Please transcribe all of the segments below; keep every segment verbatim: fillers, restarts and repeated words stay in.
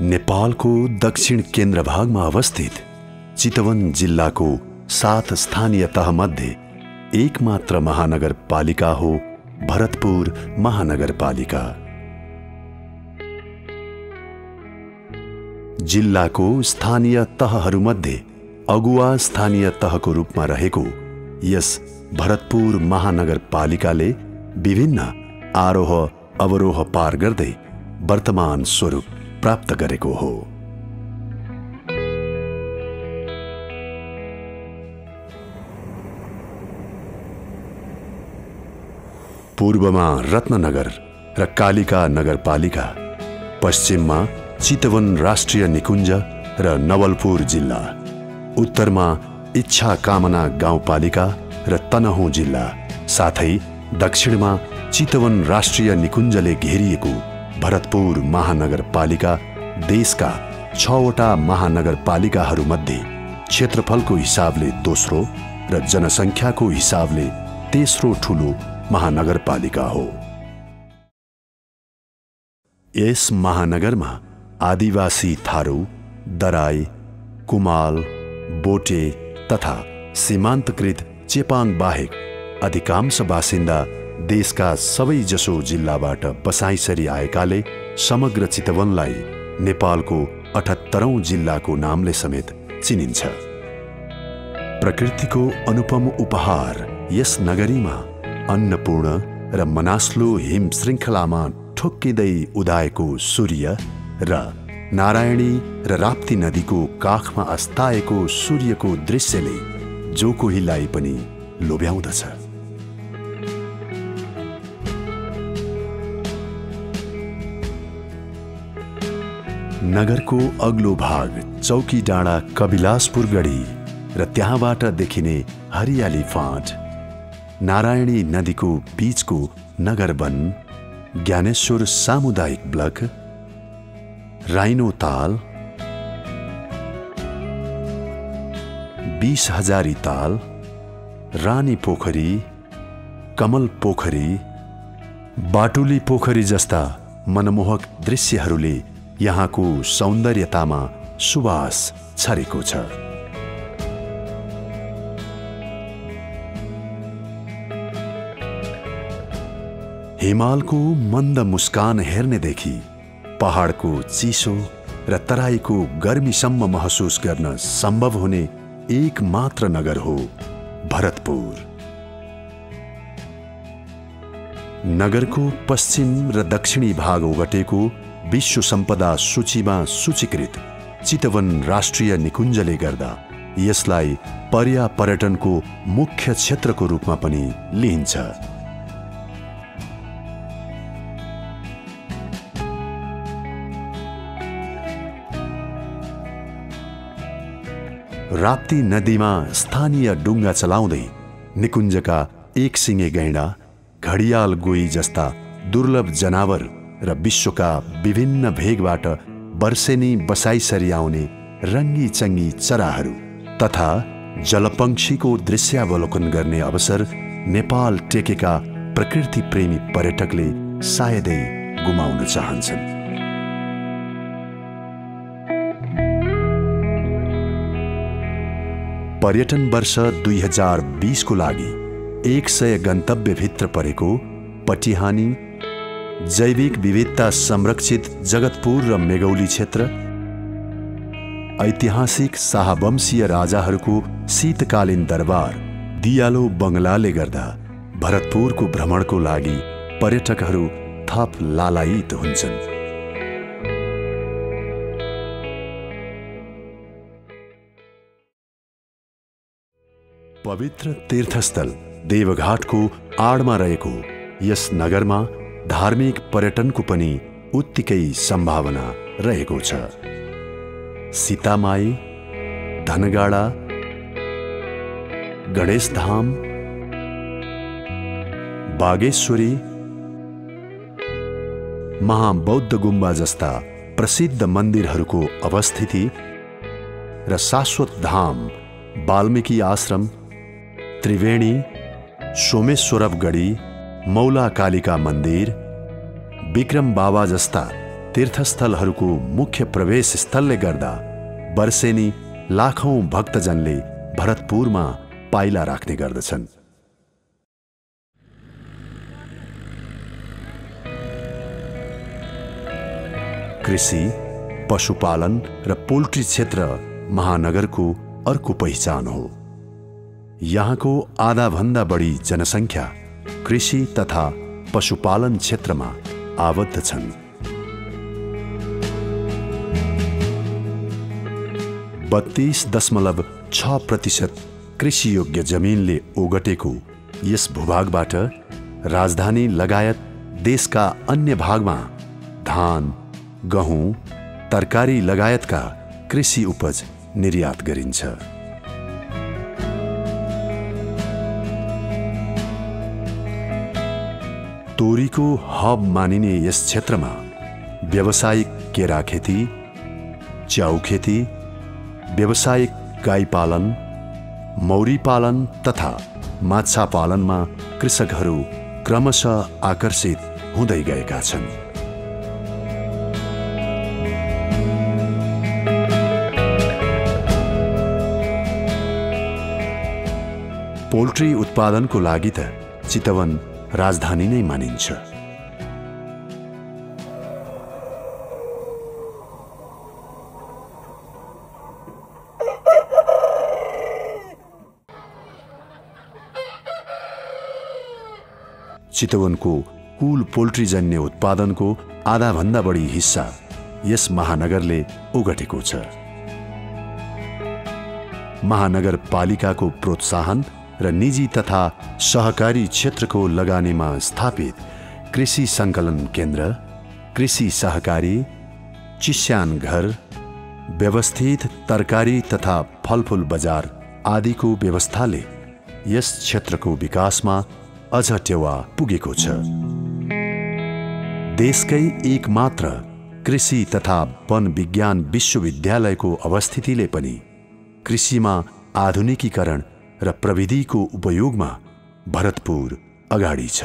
नेपालको दक्षिण केन्द्र भागमा अवस्थित चितवन जिल्लाको सात स्थानीय तहमध्ये एकमात्र महानगरपालिका हो भरतपुर महानगरपालिका। जिल्लाको स्थानीय तहहरूमध्ये अगुवा स्थानीय तहको रूपमा रहेको यस भरतपुर महानगरपालिकाले विभिन्न आरोह अवरोह पार गर्दै वर्तमान स्वरूप प्राप्त गरेको हो। पूर्वमा रत्ननगर र कालिका नगरपालिका, पश्चिममा चितवन राष्ट्रिय निकुञ्ज र नवलपुर जिल्ला, उत्तरमा इच्छा कामना गाउँपालिका र तनहुँ जिल्ला, साथै दक्षिणमा चितवन राष्ट्रिय निकुञ्जले घेरिएको भरतपुर महानगरपालिका देशका छवटा महानगरपालिकाहरूमध्ये क्षेत्रफलको हिसाबले दोस्रो र जनसङ्ख्याको हिसाबले तेस्रो ठूलो महानगरपालिका हो। यस महानगरमा आदिवासी थारू, दराई, कुमाल, बोटे तथा सीमान्तकृत चेपाङ बाहेक अधिकांश बासिन्दा देशका सबैजसो जिल्लाबाट बसाइसरी आएकाले समग्र चितवनलाई नेपालको अठहत्तरौं जिल्लाको नामले समेत चिनिन्छ। प्रकृतिको अनुपम उपहार यस नगरीमा अन्नपूर्ण र मनास्लो हिम श्रृङ्खलामा ठोक्किँदै उदाएको सूर्य र नारायणी र राप्ती नदीको काखमा अस्ताएको सूर्यको दृश्यले जो कोहीलाई पनि लोभ्याउँदछ। नगरको अग्लो भाग चौकी डाँडा कविलासपुर गढी र त्यहाँबाट देखिने हरियाली फाँट, नारायणी नदीको बीचको नगर वन, ज्ञानेश्वर सामुदायिक ब्लक, राइनो ताल, बीस हजारी ताल, रानी पोखरी, कमल पोखरी, बाटुली पोखरी जस्ता मनमोहक दृश्यहरूले यहाँको सौन्दर्यतामा सुवास छरेको छ। हिमालको मन्द मुस्कान हेर्नेदेखि पहाडको चिसो र तराईको गर्मीसम्म महसुस गर्न सम्भव हुने एक मात्र नगर हो भरतपुर। नगरको पश्चिम र दक्षिणी भाग ओगटेको विश्व सम्पदा सूचीमा सूचीकृत चितवन राष्ट्रिय निकुञ्जले गर्दा यसलाई पर्या पर्यटनको मुख्य क्षेत्रको रूपमा पनि लिइन्छ। राप्ती नदीमा स्थानीय डुङ्गा चलाउँदै निकुञ्जका एक सिङे गैंडा, घडियाल गोही जस्ता दुर्लभ जनावर र विश्वका विभिन्न भेगबाट वर्षेनी बसाइसरी आउने रङ्गी चङ्गी चराहरू तथा जलपक्षीको दृश्यावलोकन गर्ने अवसर नेपाल टेकेका प्रकृति प्रेमी पर्यटकले सायदै गुमाउन चाहन्छन्। पर्यटन वर्ष दुई हजार बीस को लागि एक सय गन्तव्यभित्र परेको पटिहानी, जैविक विविधता संरक्षित जगतपुर र मेगौली क्षेत्र, ऐतिहासिक शाहवंशीय राजाहरूको शीतकालीन दरबार, दियालो बङ्गलाले गर्दा भरतपुरको भ्रमणको लागि पर्यटकहरू थप लालायित हुन्छन्। पवित्र तीर्थस्थल देवघाटको आडमा रहेको यस नगरमा धार्मिक पर्यटनको पनि उत्तिकै सम्भावना रहेको छ। सीतामाई, धनगाडा, गणेशधाम, बागेश्वरी, महाबौद्ध गुम्बा जस्ता प्रसिद्ध मन्दिरहरूको अवस्थिति र शाश्वत धाम वाल्मीकि आश्रम, त्रिवेणी, सोमेश्वरव गढी, मौला कालिका मन्दिर, विक्रम बाबा जस्ता तीर्थस्थलहरूको मुख्य प्रवेश स्थलले गर्दा वर्षेनी लाखौं भक्तजनले भरतपुरमा पाइला राख्ने गर्दछन्। कृषि, पशुपालन र पोल्ट्री क्षेत्र महानगरको अर्को पहिचान हो। यहाँको आधाभन्दा बढी जनसङ्ख्या कृषि तथा पशुपालन क्षेत्रमा आबद्ध छन्। बत्तीस दशमलव छ प्रतिशत कृषियोग्य जमिनले ओगटेको यस भूभागबाट राजधानी लगायत देशका अन्य भागमा धान, गहुँ, तरकारी लगायतका कृषि उपज निर्यात गरिन्छ। तोरीको हब मानिने यस क्षेत्रमा व्यावसायिक केरा खेती, च्याउ खेती, व्यावसायिक गाई पालन, मौरी पालन तथा माछा पालनमा कृषकहरू क्रमशः आकर्षित हुँदै गएका छन्। पोल्ट्री उत्पादनको लागि त चितवन राजधानी नै मानिन्छ। चितवनको कुल पोल्ट्रीजन्य उत्पादनको आधाभन्दा बढी हिस्सा यस महानगरले ओगटेको छ। महानगरपालिकाको प्रोत्साहन र निजी तथा सहकारी क्षेत्रको लगानीमा स्थापित कृषि सङ्कलन केन्द्र, कृषि सहकारी, चिस्यान घर, व्यवस्थित तरकारी तथा फलफुल बजार आदिको व्यवस्थाले यस क्षेत्रको विकासमा अझ टेवा पुगेको छ। देशकै एकमात्र कृषि तथा वन विज्ञान विश्वविद्यालयको अवस्थितिले पनि कृषिमा आधुनिकीकरण र प्रविधिको उपयोगमा भरतपुर अगाडि छ।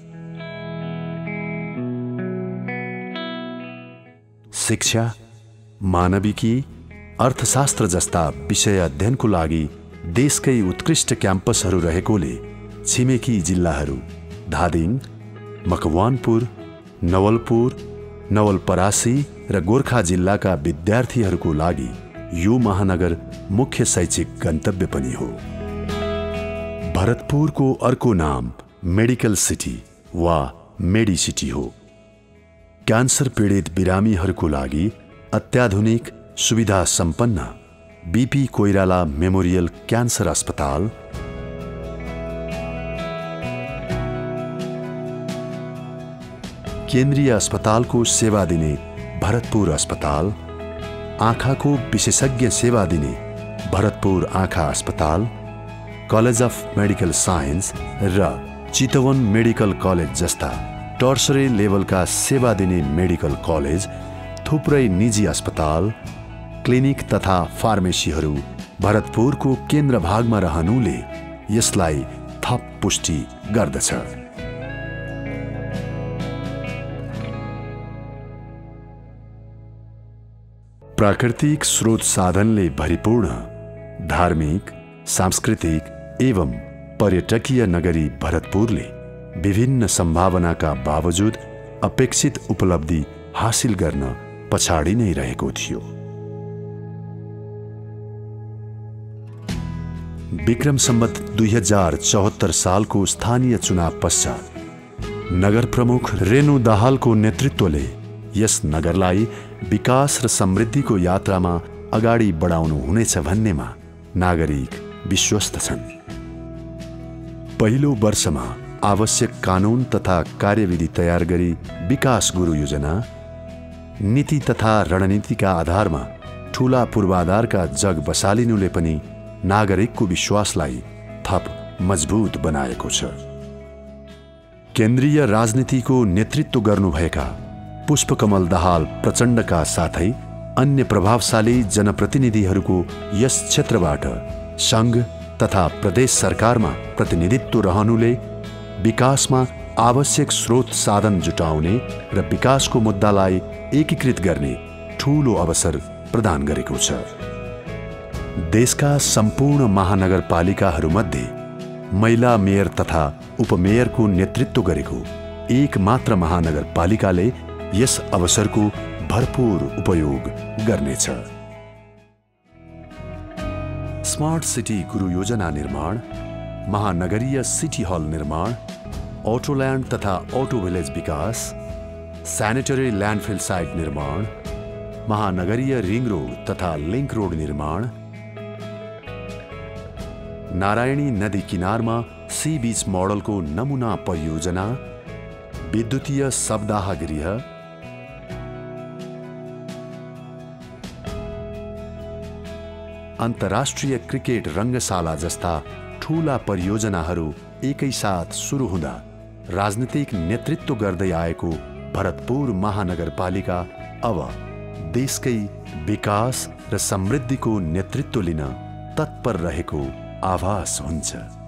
शिक्षा, मानविकी, अर्थशास्त्र जस्ता विषय अध्ययनको लागि देशकै उत्कृष्ट क्याम्पसहरू रहेकोले छिमेकी जिल्लाहरू धादिङ, मकवानपुर, नवलपुर, नवलपरासी र गोर्खा जिल्लाका विद्यार्थीहरूको लागि यो महानगर मुख्य शैक्षिक गन्तव्य पनि हो। भरतपुरको अर्को नाम मेडिकल सिटी वा मेडिसिटी हो। क्यान्सर पीडित बिरामीहरूको लागि अत्याधुनिक सुविधा सम्पन्न बीपी कोइराला मेमोरियल क्यान्सर अस्पताल, केन्द्रीय अस्पतालको सेवा दिने भरतपुर अस्पताल, आँखाको विशेषज्ञ सेवा दिने भरतपुर आँखा अस्पताल, कलेज अफ मेडिकल साइन्स र चितवन मेडिकल कलेज जस्ता टर्सरी लेभलका सेवा दिने मेडिकल कलेज, थुप्रै निजी अस्पताल, क्लिनिक तथा फार्मेसीहरू भरतपुरको केन्द्र भागमा रहनुले यसलाई थप पुष्टि गर्दछ। प्राकृतिक स्रोत साधनले भरिपूर्ण धार्मिक, सांस्कृतिक एवं पर्यटकीय नगरी भरतपुरले विभिन्न सम्भावनाका बावजुद अपेक्षित उपलब्धि हासिल गर्न पछाडि नै रहेको थियो। विक्रम सम्वत दुई हजार चौहत्तर सालको स्थानीय चुनाव पश्चात नगर प्रमुख रेणु दाहालको नेतृत्वले यस नगरलाई विकास र समृद्धिको यात्रामा अगाडि बढाउनु हुनेछ भन्नेमा नागरिक विश्वस्त छन्। पहिलो वर्षमा आवश्यक कानून तथा कार्यविधि तयार गरी विकास गुरु योजना, नीति तथा रणनीतिका आधारमा ठूला पूर्वाधारका जग बसालिनुले पनि नागरिकको विश्वासलाई थप मजबुत बनाएको छ। केन्द्रीय राजनीतिको नेतृत्व गर्नुभएका पुष्पकमल दाहाल प्रचण्डका साथै अन्य प्रभावशाली जनप्रतिनिधिहरूको यस क्षेत्रबाट संघ तथा प्रदेश सरकारमा प्रतिनिधित्व रहनुले विकासमा आवश्यक स्रोत साधन जुटाउने र विकासको मुद्दालाई एकीकृत गर्ने ठूलो अवसर प्रदान गरेको छ। देशका सम्पूर्ण महानगरपालिकाहरूमध्ये महिला मेयर तथा उपमेयरको नेतृत्व गरेको एक मात्र महानगरपालिकाले यस अवसरको भरपूर उपयोग गर्नेछ। स्मार्ट सिटी गुरु योजना निर्माण, महानगरीय सिटी हल निर्माण, ऑटोलैंड तथा ऑटो विलेज विकास, सैनिटरी लैंडफिल साइट निर्माण, महानगरीय रिंग रोड तथा लिंक रोड निर्माण, नारायणी नदी किनारमा सी बीच मॉडल को नमूना परियोजना, विद्युतीय शवदाह गृह, अन्तर्राष्ट्रिय क्रिकेट रंगशाला जस्ता ठूला परियोजनाहरू एकैसाथ सुरु हुँदा राजनीतिक नेतृत्व गर्दै आएको भरतपुर महानगरपालिका अब देशकै विकास र समृद्धिको नेतृत्व लिन तत्पर रहेको आभास हुन्छ।